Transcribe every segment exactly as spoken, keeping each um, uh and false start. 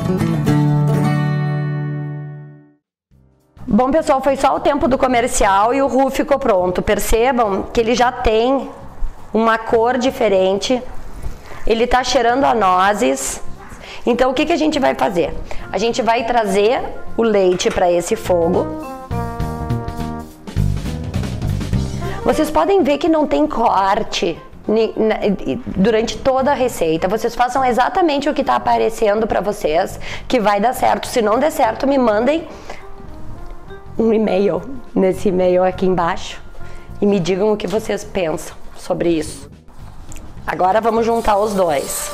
Bom, pessoal, foi só o tempo do comercial e o roux ficou pronto. Percebam que ele já tem uma cor diferente, ele tá cheirando a nozes. Então, o que que a gente vai fazer? A gente vai trazer o leite para esse fogo. Vocês podem ver que não tem corte durante toda a receita. Vocês façam exatamente o que está aparecendo para vocês, que vai dar certo. Se não der certo, me mandem um e-mail, nesse e-mail aqui embaixo, e me digam o que vocês pensam sobre isso. Agora vamos juntar os dois.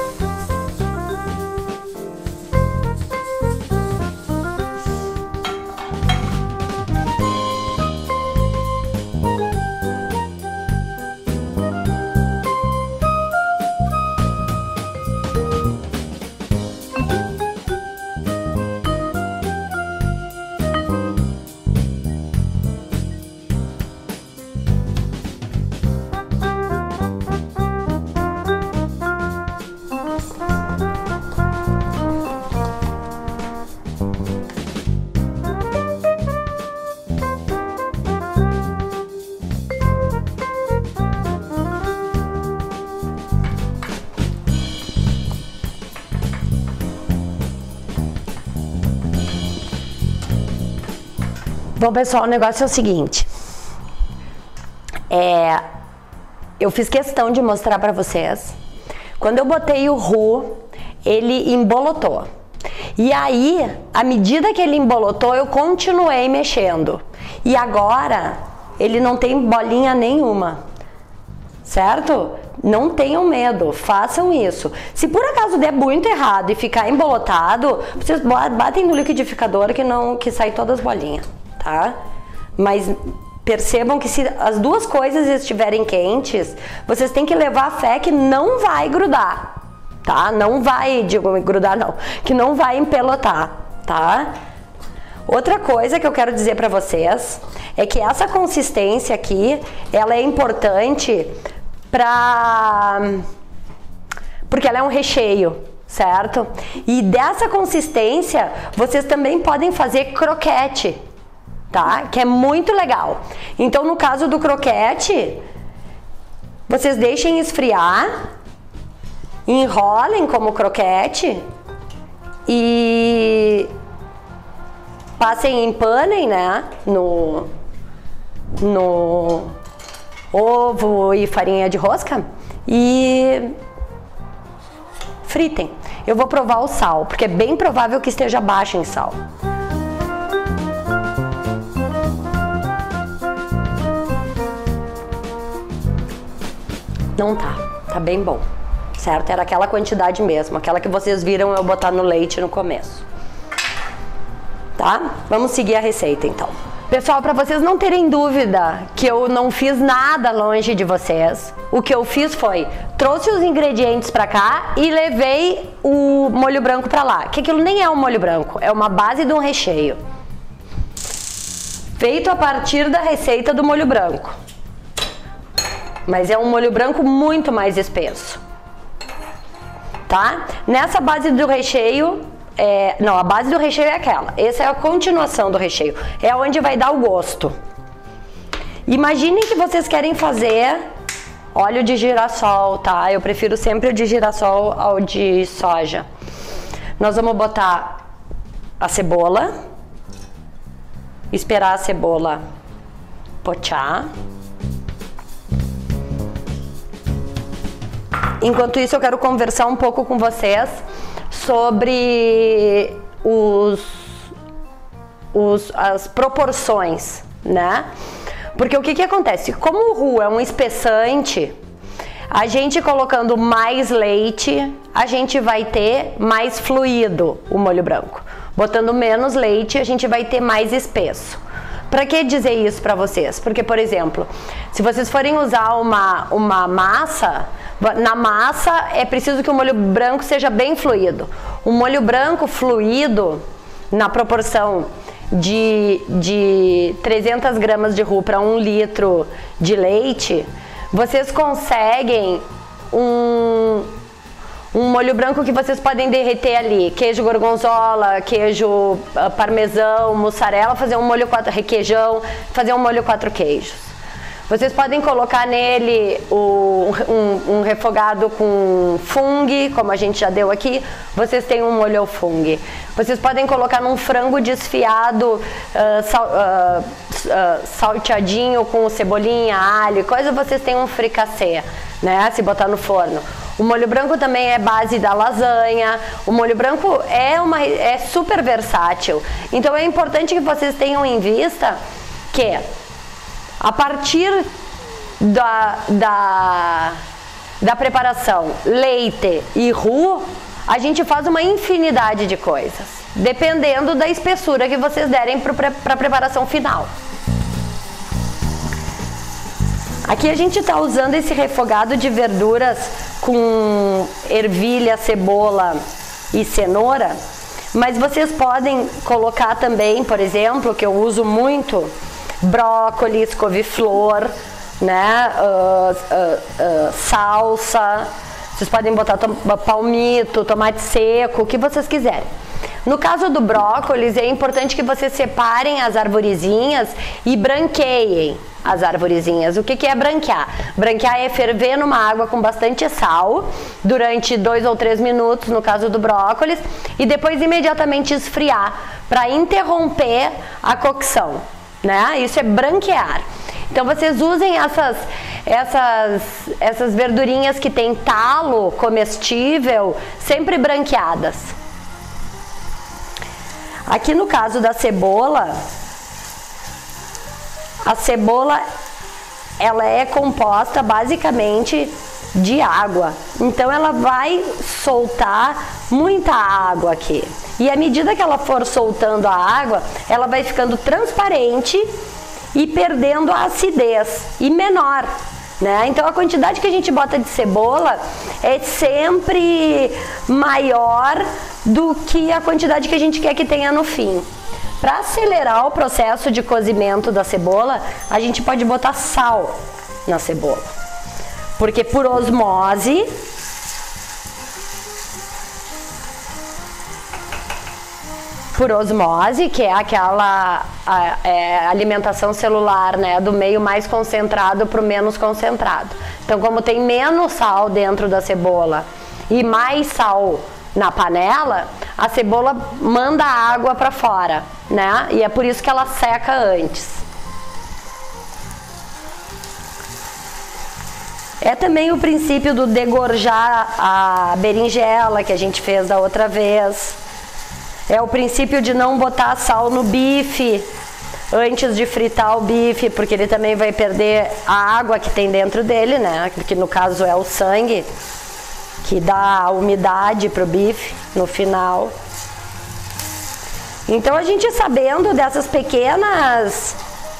Bom, pessoal, o negócio é o seguinte, é, eu fiz questão de mostrar para vocês, quando eu botei o roux, ele embolotou, e aí, à medida que ele embolotou, eu continuei mexendo, e agora, ele não tem bolinha nenhuma, certo? Não tenham medo, façam isso. Se por acaso der muito errado e ficar embolotado, vocês batem no liquidificador que, não, que sai todas as bolinhas. Tá? Mas percebam que se as duas coisas estiverem quentes, vocês têm que levar fé que não vai grudar, tá? Não vai, digo, grudar não, que não vai empelotar, tá? Outra coisa que eu quero dizer para vocês é que essa consistência aqui, ela é importante para porque ela é um recheio, certo? E dessa consistência, vocês também podem fazer croquete, tá? Que é muito legal. Então, no caso do croquete, vocês deixem esfriar, enrolem como croquete e passem, empanem, né? No, no ovo e farinha de rosca e fritem. Eu vou provar o sal, porque é bem provável que esteja baixo em sal. Não tá, tá bem bom, certo? Era aquela quantidade mesmo, aquela que vocês viram eu botar no leite no começo. Tá? Vamos seguir a receita então. Pessoal, para vocês não terem dúvida que eu não fiz nada longe de vocês, o que eu fiz foi, trouxe os ingredientes para cá e levei o molho branco para lá, que aquilo nem é um molho branco, é uma base de um recheio, feito a partir da receita do molho branco. Mas é um molho branco muito mais espesso, tá? Nessa base do recheio, é, não, a base do recheio é aquela. Essa é a continuação do recheio, é onde vai dar o gosto. Imaginem que vocês querem fazer óleo de girassol, tá? Eu prefiro sempre o de girassol ao de soja. Nós vamos botar a cebola, esperar a cebola pochar. Enquanto isso, eu quero conversar um pouco com vocês sobre os, os, as proporções, né? Porque o que que acontece? Como o roux é um espessante, a gente colocando mais leite, a gente vai ter mais fluido o molho branco. Botando menos leite, a gente vai ter mais espesso. Para que dizer isso para vocês? Porque, por exemplo, se vocês forem usar uma, uma massa, na massa é preciso que o molho branco seja bem fluido. O molho branco fluido, na proporção de, de trezentas gramas de roux para um litro de leite, vocês conseguem um, Um molho branco que vocês podem derreter ali, queijo gorgonzola, queijo uh, parmesão, mussarela, fazer um molho quatro requeijão, fazer um molho quatro queijos. Vocês podem colocar nele o, um, um refogado com fungo, como a gente já deu aqui, vocês têm um molho ao fungo. Vocês podem colocar num frango desfiado, uh, sal, uh, uh, salteadinho com cebolinha, alho, coisa, vocês têm um fricassê, né, se botar no forno. O molho branco também é base da lasanha. O molho branco é, uma, é super versátil. Então é importante que vocês tenham em vista que a partir da, da, da preparação leite e roux, a gente faz uma infinidade de coisas, dependendo da espessura que vocês derem para a preparação final. Aqui a gente está usando esse refogado de verduras com ervilha, cebola e cenoura, mas vocês podem colocar também, por exemplo, que eu uso muito, brócolis, couve-flor, né, uh, uh, uh, salsa, vocês podem botar tom palmito, tomate seco, o que vocês quiserem. No caso do brócolis, é importante que vocês separem as arvorezinhas e branqueiem as arvorezinhas. O que, que é branquear? Branquear é ferver numa água com bastante sal durante dois ou três minutos, no caso do brócolis, e depois imediatamente esfriar para interromper a cocção, né? Isso é branquear. Então vocês usem essas, essas, essas verdurinhas que tem talo comestível, sempre branqueadas. Aqui no caso da cebola, a cebola ela é composta basicamente de água, então ela vai soltar muita água aqui, e à medida que ela for soltando a água, ela vai ficando transparente e perdendo a acidez e menor, né? Então a quantidade que a gente bota de cebola é sempre maior do que a quantidade que a gente quer que tenha no fim. Para acelerar o processo de cozimento da cebola, a gente pode botar sal na cebola, porque por osmose por osmose, que é aquela a, é, alimentação celular, né, do meio mais concentrado para o menos concentrado. Então, como tem menos sal dentro da cebola e mais sal na panela, a cebola manda a água para fora, né? E é por isso que ela seca antes. É também o princípio do degorjar a berinjela que a gente fez da outra vez. É o princípio de não botar sal no bife antes de fritar o bife, porque ele também vai perder a água que tem dentro dele, né? Que no caso é o sangue, que dá a umidade para o bife no final. Então a gente sabendo dessas pequenas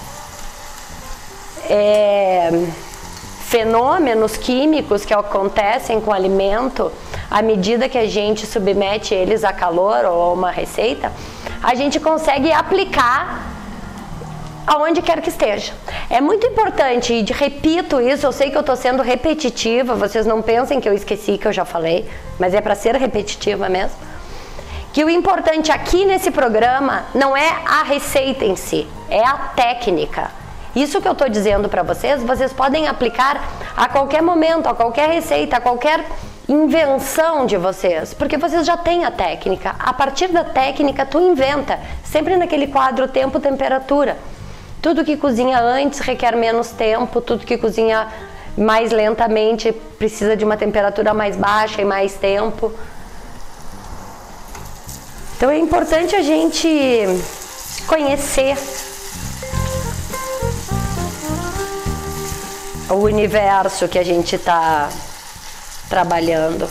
é, fenômenos químicos que acontecem com o alimento, à medida que a gente submete eles a calor ou a uma receita, a gente consegue aplicar aonde quer que esteja. É muito importante, e repito isso, eu sei que eu estou sendo repetitiva, vocês não pensem que eu esqueci que eu já falei, mas é para ser repetitiva mesmo, que o importante aqui nesse programa não é a receita em si, é a técnica. Isso que eu estou dizendo para vocês, vocês podem aplicar a qualquer momento, a qualquer receita, a qualquer invenção de vocês, porque vocês já têm a técnica. A partir da técnica, tu inventa, sempre naquele quadro tempo, temperatura. Tudo que cozinha antes requer menos tempo, tudo que cozinha mais lentamente precisa de uma temperatura mais baixa e mais tempo. Então é importante a gente conhecer o universo que a gente está trabalhando.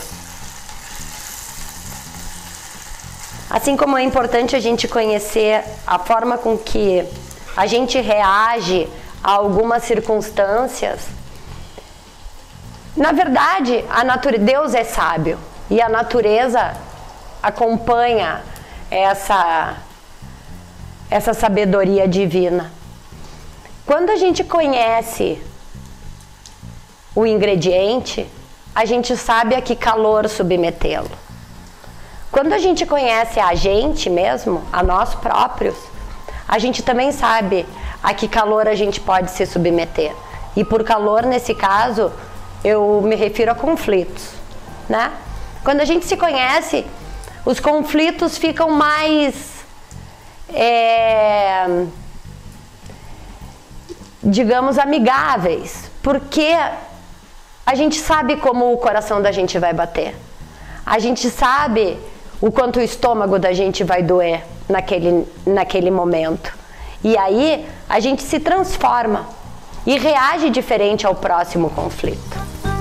Assim como é importante a gente conhecer a forma com que a gente reage a algumas circunstâncias. Na verdade, a natureza, Deus é sábio e a natureza acompanha essa, essa sabedoria divina. Quando a gente conhece o ingrediente, a gente sabe a que calor submetê-lo. Quando a gente conhece a gente mesmo, a nós próprios, a gente também sabe a que calor a gente pode se submeter. E por calor, nesse caso, eu me refiro a conflitos, né? Quando a gente se conhece, os conflitos ficam mais, é, digamos, amigáveis, porque a gente sabe como o coração da gente vai bater. A gente sabe o quanto o estômago da gente vai doer naquele, naquele momento. E aí a gente se transforma e reage diferente ao próximo conflito.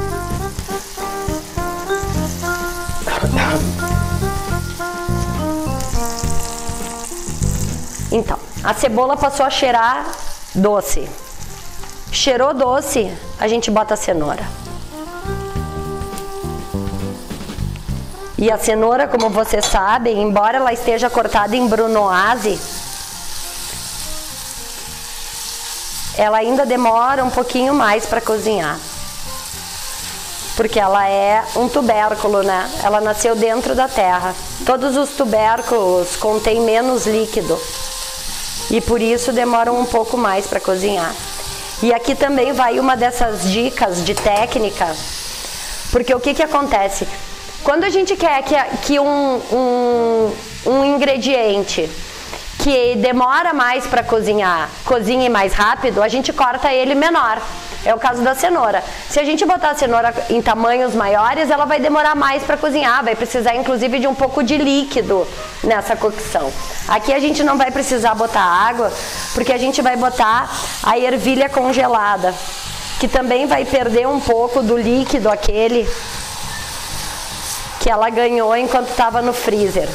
Então, a cebola passou a cheirar doce. Cheirou doce, a gente bota a cenoura. E a cenoura, como vocês sabem, embora ela esteja cortada em brunoise, ela ainda demora um pouquinho mais para cozinhar. Porque ela é um tubérculo, né? Ela nasceu dentro da terra. Todos os tubérculos contêm menos líquido. E por isso demoram um pouco mais para cozinhar. E aqui também vai uma dessas dicas de técnica. Porque o que que acontece? Quando a gente quer que, que um, um, um ingrediente que demora mais para cozinhar, cozinhe mais rápido, a gente corta ele menor. É o caso da cenoura. Se a gente botar a cenoura em tamanhos maiores, ela vai demorar mais para cozinhar, vai precisar inclusive de um pouco de líquido nessa cocção. Aqui a gente não vai precisar botar água, porque a gente vai botar a ervilha congelada, que também vai perder um pouco do líquido aquele que ela ganhou enquanto estava no freezer.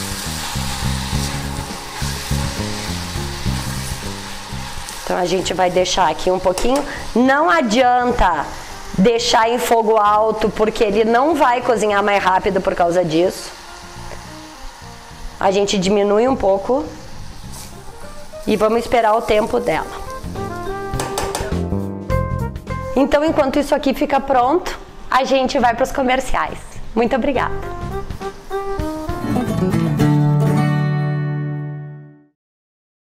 Então a gente vai deixar aqui um pouquinho. Não adianta deixar em fogo alto, porque ele não vai cozinhar mais rápido por causa disso. A gente diminui um pouco e vamos esperar o tempo dela. Então, enquanto isso aqui fica pronto, a gente vai para os comerciais. Muito obrigada!